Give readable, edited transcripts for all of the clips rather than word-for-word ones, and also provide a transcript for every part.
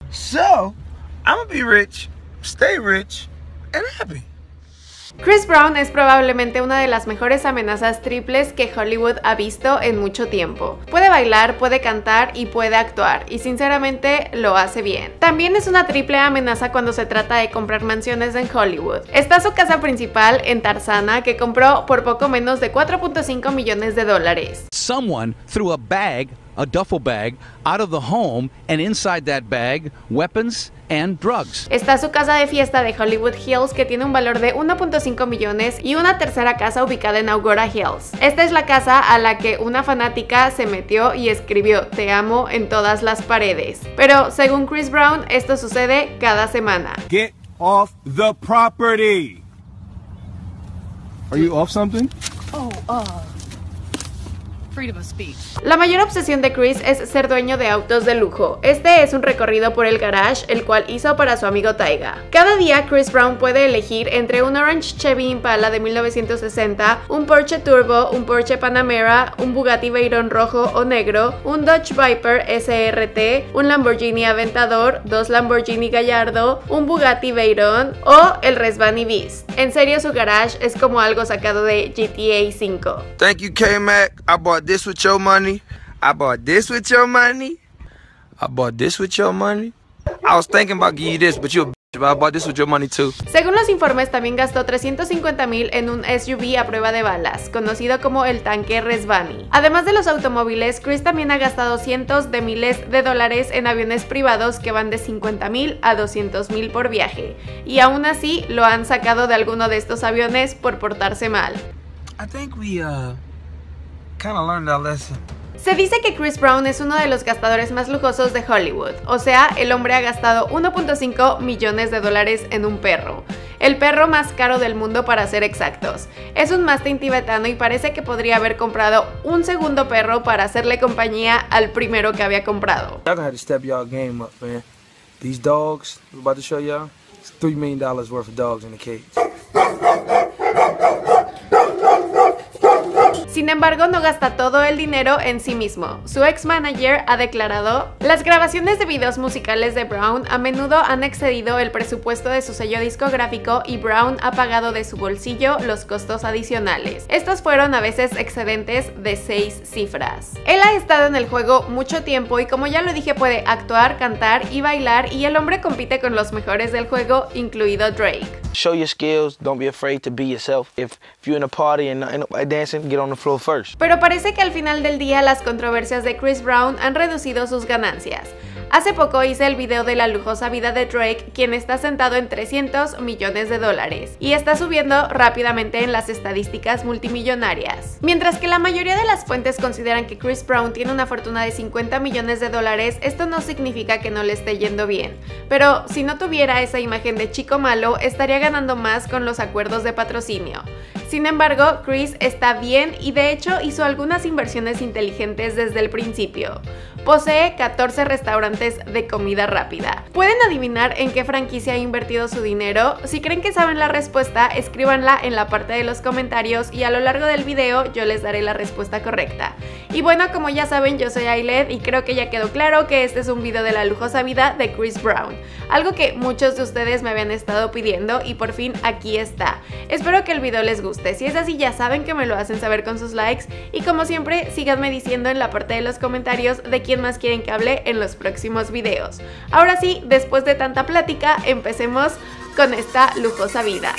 So, I'm gonna be rich, stay rich, and happy. Chris Brown es probablemente una de las mejores amenazas triples que Hollywood ha visto en mucho tiempo. Puede bailar, puede cantar y puede actuar, y sinceramente lo hace bien. También es una triple amenaza cuando se trata de comprar mansiones en Hollywood. Está su casa principal en Tarzana, que compró por poco menos de 4.5 millones de dólares. Someone threw a duffel bag, out of the home, and inside that bag, weapons and drugs. Está su casa de fiesta de Hollywood Hills, que tiene un valor de 1.5 millones, y una tercera casa ubicada en Agoura Hills. Esta es la casa a la que una fanática se metió y escribió "te amo" en todas las paredes. Pero según Chris Brown, esto sucede cada semana. Get off the property. Are you off something? La mayor obsesión de Chris es ser dueño de autos de lujo. Este es un recorrido por el garage, el cual hizo para su amigo Tyga. Cada día Chris Brown puede elegir entre un Orange Chevy Impala de 1960, un Porsche Turbo, un Porsche Panamera, un Bugatti Veyron rojo o negro, un Dodge Viper SRT, un Lamborghini Aventador, dos Lamborghini Gallardo, un Bugatti Veyron o el Resvani Beast. En serio, su garage es como algo sacado de GTA 5. Thank you, K-Mac. I bought this with your money. I bought this with your money. I bought this with your money. I was thinking about giving you this, but you a bitch, but I bought this with your money too. Según los informes, también gastó $350,000 en un SUV a prueba de balas, conocido como el tanque Resvani. Además de los automóviles, Chris también ha gastado cientos de miles de dólares en aviones privados que van de $50,000 a $200,000 por viaje, y aún así lo han sacado de alguno de estos aviones por portarse mal. I think we kind of learned our lesson. Se dice que Chris Brown es uno de los gastadores más lujosos de Hollywood, o sea, el hombre ha gastado 1.5 millones de dólares en un perro. El perro más caro del mundo, para ser exactos. Es un mastín tibetano y parece que podría haber comprado un segundo perro para hacerle compañía al primero que había comprado. Y'all gonna have to step y'all game up, man. These dogs, we're about to show y'all, it's $3 million worth of dogs in the cage. Sin embargo, no gasta todo el dinero en sí mismo. Su ex-manager ha declarado: las grabaciones de videos musicales de Brown a menudo han excedido el presupuesto de su sello discográfico y Brown ha pagado de su bolsillo los costos adicionales. Estos fueron a veces excedentes de 6 cifras. Él ha estado en el juego mucho tiempo y, como ya lo dije, puede actuar, cantar y bailar, y el hombre compite con los mejores del juego, incluido Drake. Show your skills, don't be afraid to be yourself. If you're in a party and nobody dancing, get on the floor first. Pero parece que al final del día las controversias de Chris Brown han reducido sus ganancias. Hace poco hice el video de la lujosa vida de Drake, quien está sentado en $300 millones, y está subiendo rápidamente en las estadísticas multimillonarias. Mientras que la mayoría de las fuentes consideran que Chris Brown tiene una fortuna de $50 millones, esto no significa que no le esté yendo bien. Pero si no tuviera esa imagen de chico malo, estaría ganando más con los acuerdos de patrocinio. Sin embargo, Chris está bien y de hecho hizo algunas inversiones inteligentes desde el principio. Posee 14 restaurantes de comida rápida. ¿Pueden adivinar en qué franquicia ha invertido su dinero? Si creen que saben la respuesta, escríbanla en la parte de los comentarios y a lo largo del video yo les daré la respuesta correcta. Y bueno, como ya saben, yo soy Ailed y creo que ya quedó claro que este es un video de la lujosa vida de Chris Brown. Algo que muchos de ustedes me habían estado pidiendo y por fin aquí está. Espero que el video les guste. Si es así, ya saben que me lo hacen saber con sus likes y, como siempre, síganme diciendo en la parte de los comentarios de quién más quieren que hable en los próximos videos. Ahora sí, después de tanta plática, empecemos con esta lujosa vida.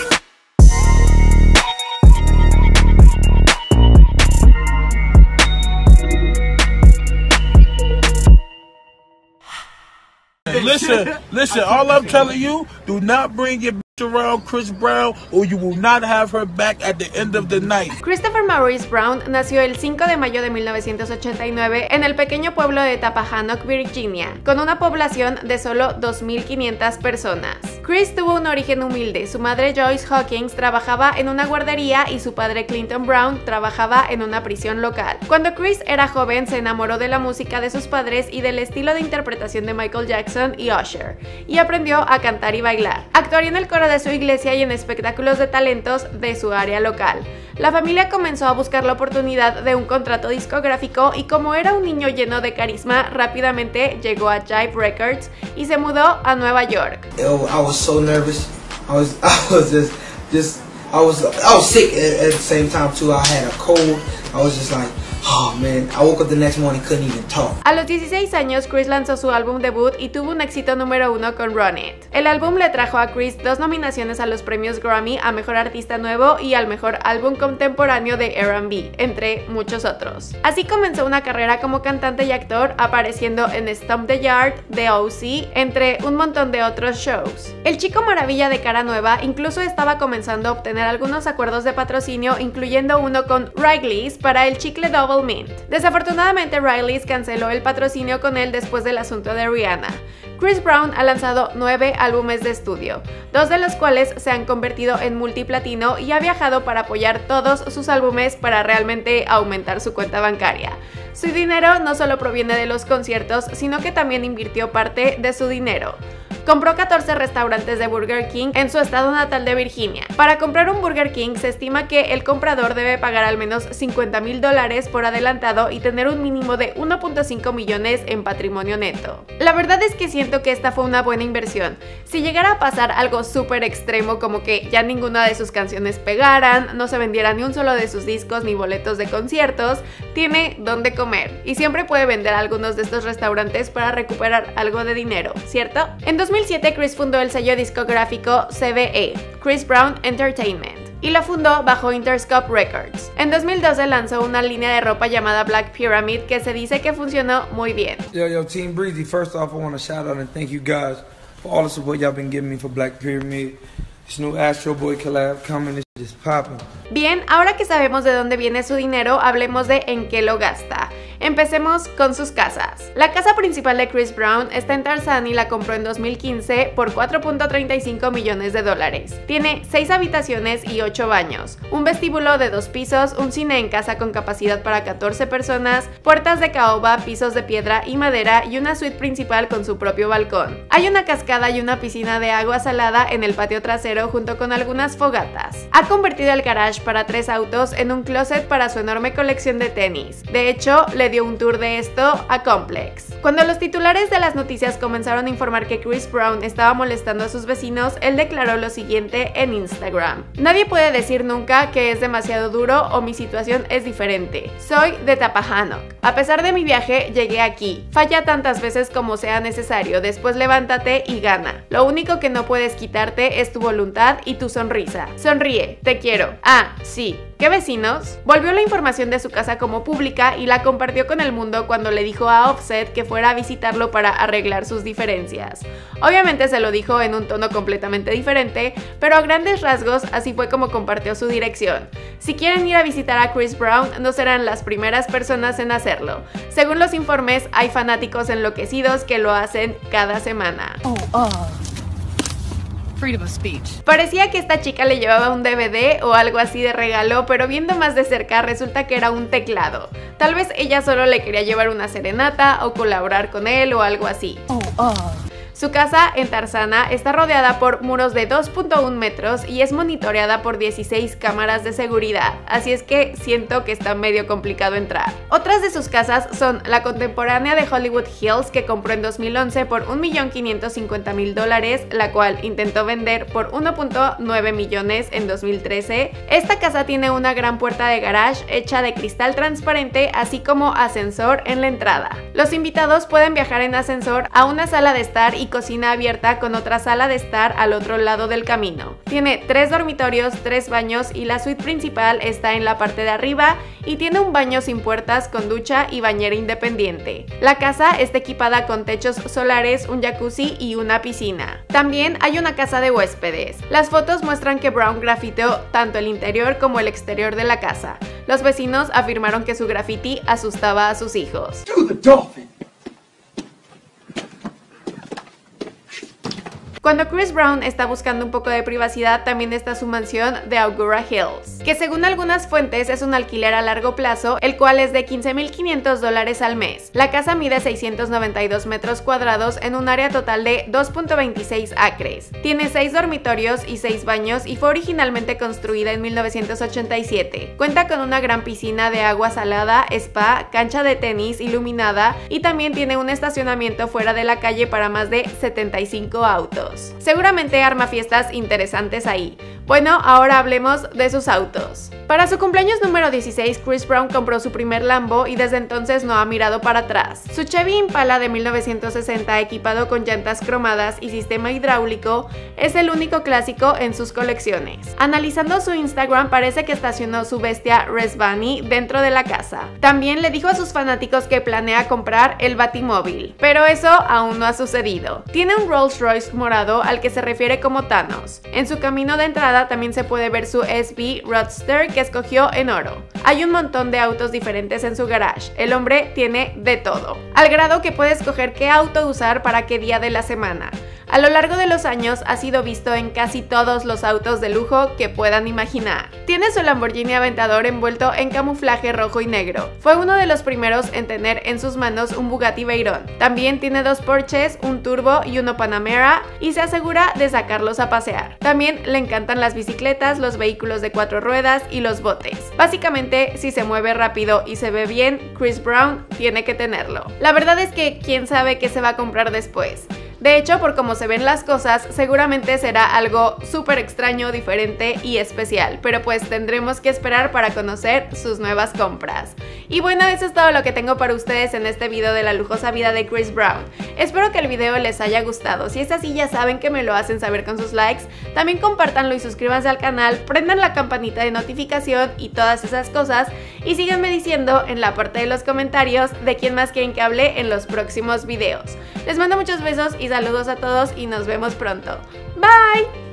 Listen, all I'm telling you, do not bring your bitch around Chris Brown or you will not have her back at the end of the night. Christopher Maurice Brown nació el 5 de mayo de 1989 en el pequeño pueblo de Tappahannock, Virginia, con una población de solo 2.500 personas. Chris tuvo un origen humilde. Su madre Joyce Hawkins trabajaba en una guardería y su padre Clinton Brown trabajaba en una prisión local. Cuando Chris era joven, se enamoró de la música de sus padres y del estilo de interpretación de Michael Jackson y Usher, y aprendió a cantar y bailar. Actuaría en el coro de su iglesia y en espectáculos de talentos de su área local. La familia comenzó a buscar la oportunidad de un contrato discográfico y como era un niño lleno de carisma, rápidamente llegó a Jive Records y se mudó a Nueva York. I was so nervous. I was sick at the same time too. I had a cold. I was just like, oh man, I woke up the next morning, couldn't even talk. A los 16 años, Chris lanzó su álbum debut y tuvo un éxito número 1 con Run It. El álbum le trajo a Chris 2 nominaciones a los premios Grammy a Mejor Artista Nuevo y al Mejor Álbum Contemporáneo de R&B, entre muchos otros. Así comenzó una carrera como cantante y actor, apareciendo en Stomp the Yard, The O.C., entre un montón de otros shows. El chico maravilla de cara nueva incluso estaba comenzando a obtener algunos acuerdos de patrocinio, incluyendo uno con Wrigley's para el chicle Double Mint. Desafortunadamente, Wrigley's canceló el patrocinio con él después del asunto de Rihanna. Chris Brown ha lanzado 9 álbumes de estudio, 2 de los cuales se han convertido en multiplatino y ha viajado para apoyar todos sus álbumes para realmente aumentar su cuenta bancaria. Su dinero no solo proviene de los conciertos, sino que también invirtió parte de su dinero. Compró 14 restaurantes de Burger King en su estado natal de Virginia. Para comprar un Burger King se estima que el comprador debe pagar al menos $50,000 por adelantado y tener un mínimo de 1.5 millones en patrimonio neto. La verdad es que siento que esta fue una buena inversión. Si llegara a pasar algo súper extremo como que ya ninguna de sus canciones pegaran, no se vendiera ni un solo de sus discos ni boletos de conciertos, tiene dónde comer y siempre puede vender a algunos de estos restaurantes para recuperar algo de dinero, ¿cierto? En 2007, Chris fundó el sello discográfico CBE, Chris Brown Entertainment, y lo fundó bajo Interscope Records. En 2012 lanzó una línea de ropa llamada Black Pyramid que se dice que funcionó muy bien. Yo, Team Breezy, first off, I want to shout out and thank you guys for all the support y'all been giving me for Black Pyramid. This new Astro Boy collab coming, it's just popping. Bien, ahora que sabemos de dónde viene su dinero, hablemos de en qué lo gasta. Empecemos con sus casas. La casa principal de Chris Brown está en Tarzan y la compró en 2015 por $4.35 millones. Tiene 6 habitaciones y 8 baños, un vestíbulo de 2 pisos, un cine en casa con capacidad para 14 personas, puertas de caoba, pisos de piedra y madera y una suite principal con su propio balcón. Hay una cascada y una piscina de agua salada en el patio trasero junto con algunas fogatas. Ha convertido el garage para 3 autos en un closet para su enorme colección de tenis. De hecho, le dio un tour de esto a Complex. Cuando los titulares de las noticias comenzaron a informar que Chris Brown estaba molestando a sus vecinos, él declaró lo siguiente en Instagram: nadie puede decir nunca que es demasiado duro o mi situación es diferente. Soy de Tappahannock. A pesar de mi viaje, llegué aquí. Falla tantas veces como sea necesario, después levántate y gana. Lo único que no puedes quitarte es tu voluntad y tu sonrisa. Sonríe, te quiero. Ah, sí. ¿Qué vecinos? Volvió la información de su casa como pública y la compartió con el mundo cuando le dijo a Offset que fuera a visitarlo para arreglar sus diferencias. Obviamente se lo dijo en un tono completamente diferente, pero a grandes rasgos así fue como compartió su dirección. Si quieren ir a visitar a Chris Brown, no serán las primeras personas en hacerlo. Según los informes, hay fanáticos enloquecidos que lo hacen cada semana. Freedom of speech. Parecía que esta chica le llevaba un DVD o algo así de regalo, pero viendo más de cerca resulta que era un teclado. Tal vez ella solo le quería llevar una serenata o colaborar con él o algo así. Su casa en Tarzana está rodeada por muros de 2.1 metros y es monitoreada por 16 cámaras de seguridad, así es que siento que está medio complicado entrar. Otras de sus casas son la contemporánea de Hollywood Hills, que compró en 2011 por $1.550.000, la cual intentó vender por 1.9 millones en 2013. Esta casa tiene una gran puerta de garage hecha de cristal transparente, así como ascensor en la entrada. Los invitados pueden viajar en ascensor a una sala de estar y cocina abierta con otra sala de estar al otro lado del camino. Tiene 3 dormitorios, 3 baños y la suite principal está en la parte de arriba y tiene un baño sin puertas con ducha y bañera independiente. La casa está equipada con techos solares, un jacuzzi y una piscina. También hay una casa de huéspedes. Las fotos muestran que Brown grafiteó tanto el interior como el exterior de la casa. Los vecinos afirmaron que su graffiti asustaba a sus hijos. Cuando Chris Brown está buscando un poco de privacidad, también está su mansión de Agoura Hills, que según algunas fuentes es un alquiler a largo plazo, el cual es de $15,500 al mes. La casa mide 692 metros cuadrados en un área total de 2.26 acres. Tiene 6 dormitorios y 6 baños y fue originalmente construida en 1987. Cuenta con una gran piscina de agua salada, spa, cancha de tenis iluminada y también tiene un estacionamiento fuera de la calle para más de 75 autos. Seguramente arma fiestas interesantes ahí. Bueno, ahora hablemos de sus autos. Para su cumpleaños número 16, Chris Brown compró su primer Lambo y desde entonces no ha mirado para atrás. Su Chevy Impala de 1960, equipado con llantas cromadas y sistema hidráulico, es el único clásico en sus colecciones. Analizando su Instagram, parece que estacionó su bestia Res Bunny dentro de la casa. También le dijo a sus fanáticos que planea comprar el Batimóvil, pero eso aún no ha sucedido. Tiene un Rolls Royce morado al que se refiere como Thanos. En su camino de entrada también se puede ver su SB Roadster que escogió en oro. Hay un montón de autos diferentes en su garage. El hombre tiene de todo, al grado que puede escoger qué auto usar para qué día de la semana. A lo largo de los años ha sido visto en casi todos los autos de lujo que puedan imaginar. Tiene su Lamborghini Aventador envuelto en camuflaje rojo y negro. Fue uno de los primeros en tener en sus manos un Bugatti Veyron. También tiene 2 Porsches, un Turbo y uno Panamera y se asegura de sacarlos a pasear. También le encantan las bicicletas, los vehículos de 4 ruedas y los botes. Básicamente, si se mueve rápido y se ve bien, Chris Brown tiene que tenerlo. La verdad es que quién sabe qué se va a comprar después. De hecho, por cómo se ven las cosas, seguramente será algo súper extraño, diferente y especial, pero pues tendremos que esperar para conocer sus nuevas compras. Y bueno, eso es todo lo que tengo para ustedes en este video de la lujosa vida de Chris Brown. Espero que el video les haya gustado. Si es así, ya saben que me lo hacen saber con sus likes. También compártanlo y suscríbanse al canal, prendan la campanita de notificación y todas esas cosas. Y síganme diciendo en la parte de los comentarios de quién más quieren que hable en los próximos videos. Les mando muchos besos y saludos a todos y nos vemos pronto. Bye.